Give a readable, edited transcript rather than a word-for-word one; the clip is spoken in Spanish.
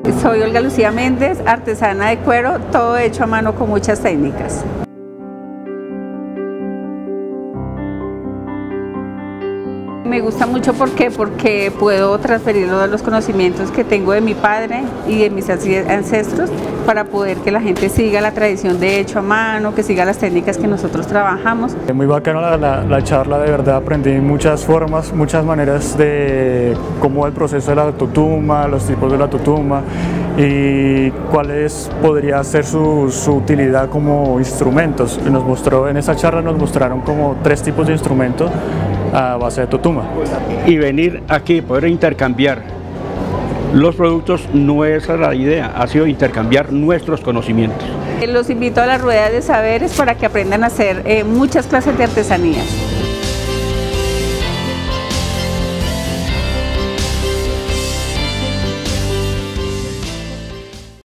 Soy Olga Lucía Méndez, artesana de cuero, todo hecho a mano con muchas técnicas. Me gusta mucho porque puedo transferir los conocimientos que tengo de mi padre y de mis ancestros para poder que la gente siga la tradición de hecho a mano, que siga las técnicas que nosotros trabajamos. Muy bacana la charla, de verdad aprendí muchas formas, muchas maneras de cómo el proceso de la tutuma, los tipos de la tutuma y cuáles podría ser su utilidad como instrumentos. En esa charla nos mostraron como 3 tipos de instrumentos a base de tutuma. Y venir aquí, poder intercambiar los productos, no es la idea, ha sido intercambiar nuestros conocimientos. Los invito a las ruedas de saberes para que aprendan a hacer muchas clases de artesanías.